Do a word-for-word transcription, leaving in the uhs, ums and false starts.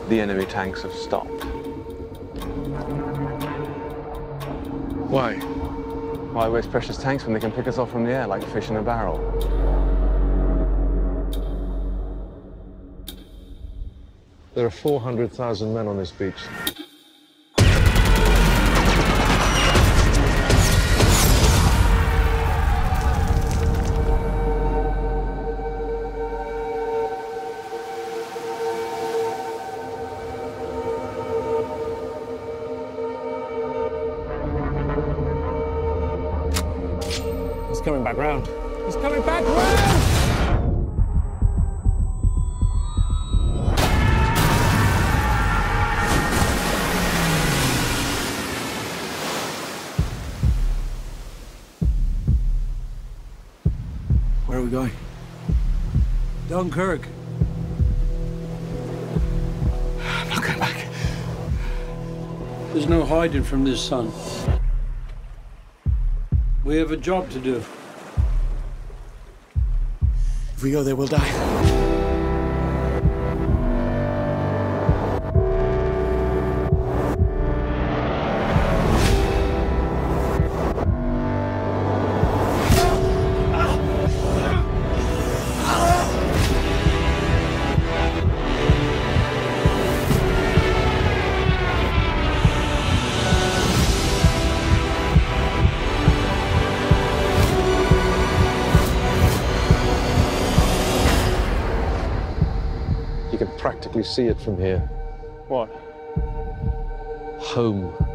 the enemy tanks have stopped. Why? Why waste precious tanks when they can pick us off from the air like fish in a barrel? There are four hundred thousand men on this beach. He's coming back round. He's coming back round! Where are we going? Dunkirk. I'm not going back. There's no hiding from this sun. We have a job to do. If we go there, we'll die. You can practically see it from here. What? Home.